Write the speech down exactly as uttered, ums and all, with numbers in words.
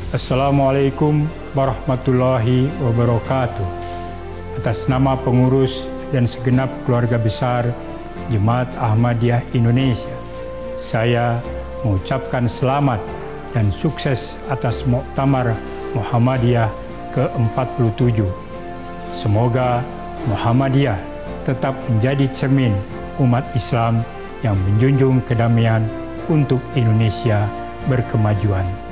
Assalamualaikum warahmatullahi wabarakatuh. Atas nama pengurus dan segenap keluarga besar Jemaat Ahmadiyah Indonesia, saya mengucapkan selamat dan sukses atas Muktamar Muhammadiyah ke empat puluh tujuh. Semoga Muhammadiyah tetap menjadi cermin umat Islam yang menjunjung kedamaian untuk Indonesia berkemajuan.